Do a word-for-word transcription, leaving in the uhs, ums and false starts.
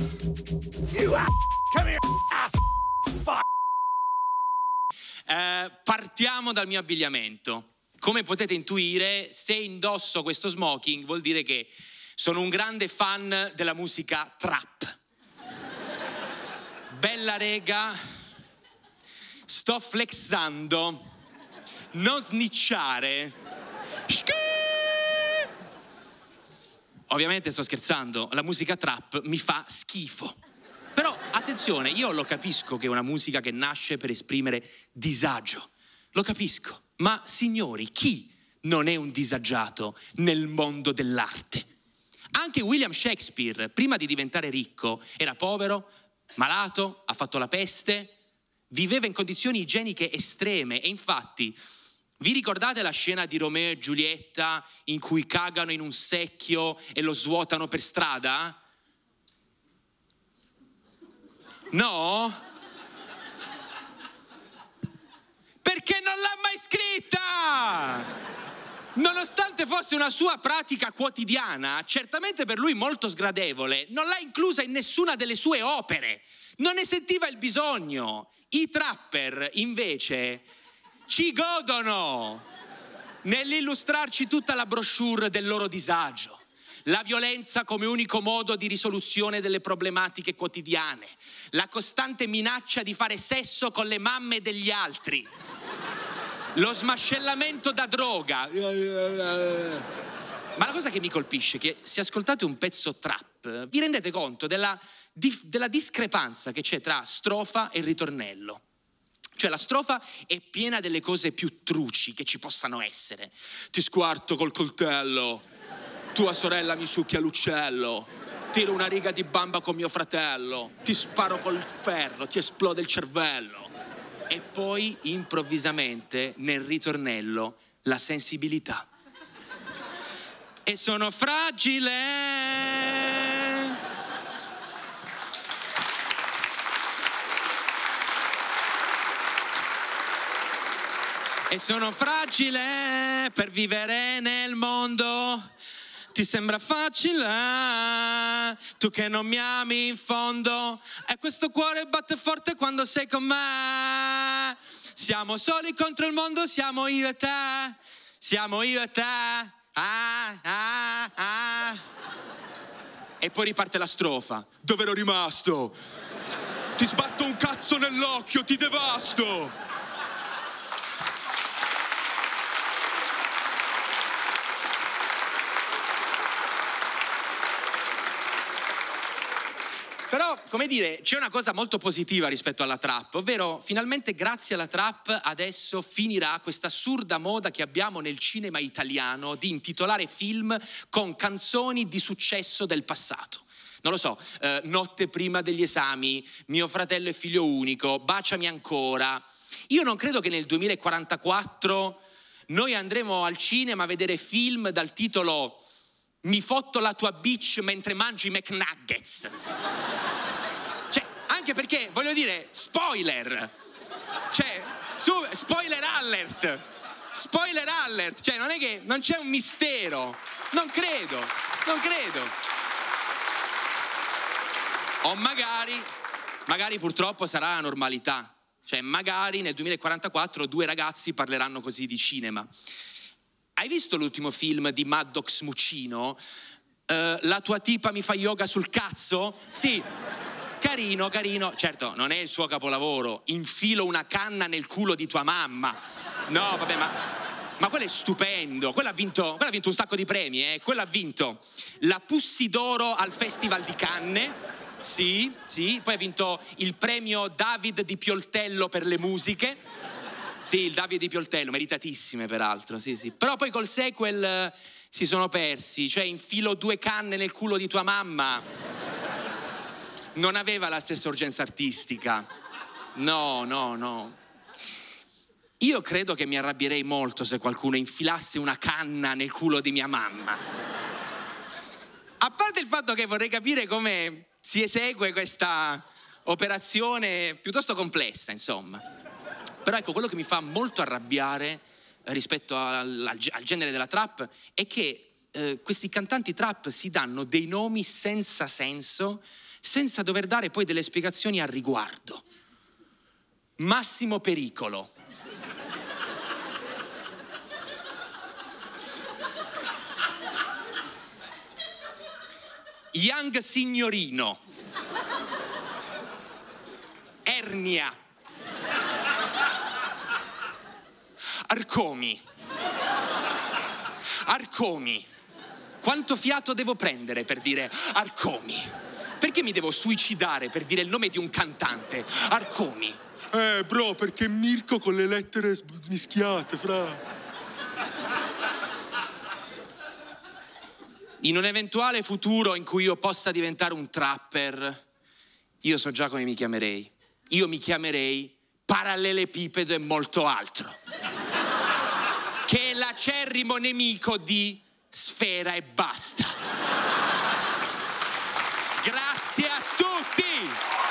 You ass. Come here, ass. Fuck. Eh, partiamo dal mio abbigliamento. Come potete intuire, se indosso questo smoking vuol dire che sono un grande fan della musica trap. Bella rega, sto flexando, non snitchare. Ovviamente sto scherzando, la musica trap mi fa schifo. Però attenzione, io lo capisco che è una musica che nasce per esprimere disagio. Lo capisco. Ma signori, chi non è un disagiato nel mondo dell'arte? Anche William Shakespeare, prima di diventare ricco, era povero, malato, ha fatto la peste, viveva in condizioni igieniche estreme e infatti, vi ricordate la scena di Romeo e Giulietta in cui cagano in un secchio e lo svuotano per strada? No? Perché non l'ha mai scritta! Nonostante fosse una sua pratica quotidiana, certamente per lui molto sgradevole, non l'ha inclusa in nessuna delle sue opere. Non ne sentiva il bisogno. I trapper, invece, ci godono nell'illustrarci tutta la brochure del loro disagio. La violenza come unico modo di risoluzione delle problematiche quotidiane. La costante minaccia di fare sesso con le mamme degli altri. Lo smascellamento da droga. Ma la cosa che mi colpisce è che se ascoltate un pezzo trap vi rendete conto della, di, della discrepanza che c'è tra strofa e ritornello. Cioè la strofa è piena delle cose più truci che ci possano essere. Ti squarto col coltello, tua sorella mi succhia l'uccello, tiro una riga di bamba con mio fratello, ti sparo col ferro, ti esplode il cervello. E poi improvvisamente nel ritornello la sensibilità. E sono fragile. E sono fragile per vivere nel mondo. Ti sembra facile, tu che non mi ami in fondo, e questo cuore batte forte quando sei con me. Siamo soli contro il mondo, siamo io e te, siamo io e te. Ah, ah, ah. E poi riparte la strofa. Dove ero rimasto? Ti sbatto un cazzo nell'occhio, ti devasto. Però, come dire, c'è una cosa molto positiva rispetto alla trap, ovvero finalmente grazie alla trap adesso finirà questa assurda moda che abbiamo nel cinema italiano di intitolare film con canzoni di successo del passato. Non lo so, eh, Notte prima degli esami, Mio fratello è figlio unico, Baciami ancora. Io non credo che nel duemilaquarantaquattro noi andremo al cinema a vedere film dal titolo Mi fotto la tua bitch mentre mangi McNuggets. Cioè, anche perché, voglio dire, spoiler. Cioè, su, spoiler alert. Spoiler alert. Cioè, non è che non c'è un mistero. Non credo, non credo. O magari, magari purtroppo sarà la normalità. Cioè, magari nel duemilaquarantaquattro due ragazzi parleranno così di cinema. Hai visto l'ultimo film di Maddox Muccino? Uh, la tua tipa mi fa yoga sul cazzo? Sì, carino, carino. Certo, non è il suo capolavoro. Infilo una canna nel culo di tua mamma. No, vabbè, ma, ma quello è stupendo. Quello ha vinto, quello ha vinto un sacco di premi, eh. Quello ha vinto la Pussy d'Oro al Festival di Cannes. Sì, sì. Poi ha vinto il premio David di Pioltello per le musiche. Sì, il Davide di Pioltello, meritatissime peraltro, sì, sì. Però poi col sequel eh, si sono persi, cioè infilo due canne nel culo di tua mamma. Non aveva la stessa urgenza artistica. No, no, no. Io credo che mi arrabbierei molto se qualcuno infilasse una canna nel culo di mia mamma. A parte il fatto che vorrei capire come si esegue questa operazione piuttosto complessa, insomma. Però ecco, quello che mi fa molto arrabbiare rispetto al, al, al genere della trap è che eh, questi cantanti trap si danno dei nomi senza senso senza dover dare poi delle spiegazioni al riguardo. Massimo pericolo. Young signorino. Ernia. Arcomi. Arcomi. Quanto fiato devo prendere per dire Arcomi? Perché mi devo suicidare per dire il nome di un cantante? Arcomi. Eh, bro, perché Mirko con le lettere mischiate, fra. In un eventuale futuro in cui io possa diventare un trapper, io so già come mi chiamerei. Io mi chiamerei Parallelepipedo e molto altro. Che è l'acerrimo nemico di Sfera e basta. Grazie a tutti!